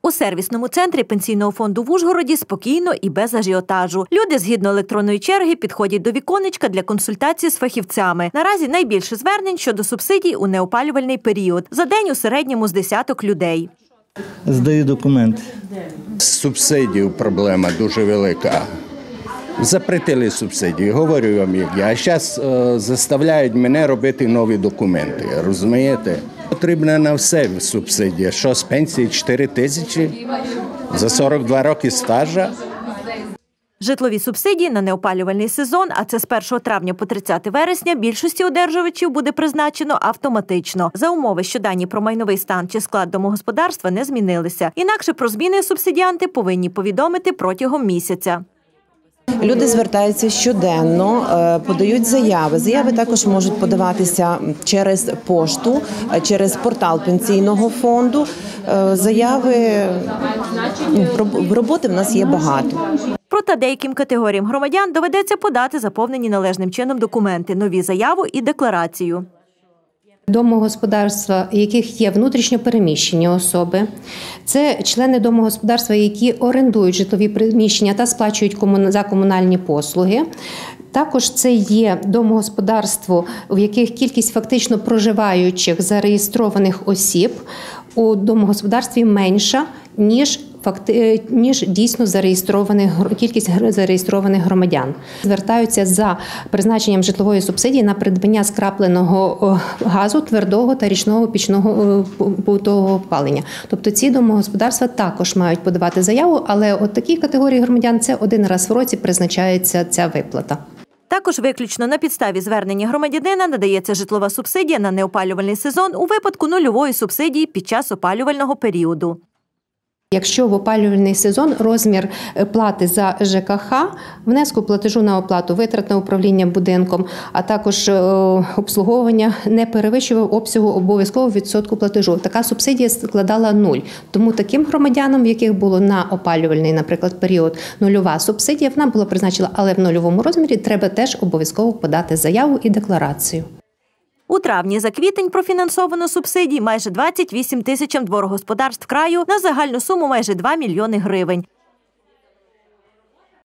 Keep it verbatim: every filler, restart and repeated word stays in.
У сервісному центрі Пенсійного фонду в Ужгороді спокійно і без ажіотажу. Люди згідно електронної черги підходять до віконечка для консультації з фахівцями. Наразі найбільше звернень щодо субсидій у неопалювальний період. За день у середньому з десяток людей. Здаю документ. З субсидією проблема дуже велика. Запретили субсидії, говорю вам як я. А зараз е, заставляють мене робити нові документи, розумієте? Потрібна на все субсидія. Що з пенсії чотири тисячі за сорок два роки стажа. Житлові субсидії на неопалювальний сезон, а це з першого травня по тридцяте вересня, більшості одержувачів буде призначено автоматично. За умови, що дані про майновий стан чи склад домогосподарства не змінилися. Інакше про зміни субсидіанти повинні повідомити протягом місяця. Люди звертаються щоденно, подають заяви. Заяви також можуть подаватися через пошту, через портал Пенсійного фонду. Заяви, роботи в нас є багато. Проте деяким категоріям громадян доведеться подати заповнені належним чином документи, нові заяву і декларацію. Домогосподарства, яких є внутрішньо переміщені особи, це члени домогосподарства, які орендують житлові приміщення та сплачують за комунальні послуги. Також це є домогосподарство, в яких кількість фактично проживаючих зареєстрованих осіб у домогосподарстві менша, ніж ніж дійсно зареєстрованих, кількість зареєстрованих громадян. Звертаються за призначенням житлової субсидії на придбання скрапленого газу, твердого та річного пічного побутового опалення. Тобто ці домогосподарства також мають подавати заяву, але от такій категорії громадян це один раз в році призначається ця виплата. Також виключно на підставі звернення громадянина надається житлова субсидія на неопалювальний сезон у випадку нульової субсидії під час опалювального періоду. Якщо в опалювальний сезон розмір плати за ЖКХ, внеску платежу на оплату, витрат на управління будинком, а також обслуговування не перевищував обсягу обов'язкового відсотку платежу, така субсидія складала нуль. Тому таким громадянам, в яких було на опалювальний, наприклад, період нульова субсидія, вона була призначена, але в нульовому розмірі треба теж обов'язково подати заяву і декларацію. У травні за квітень профінансовано субсидій майже двадцять вісім тисячам дворогосподарств краю на загальну суму майже два мільйони гривень.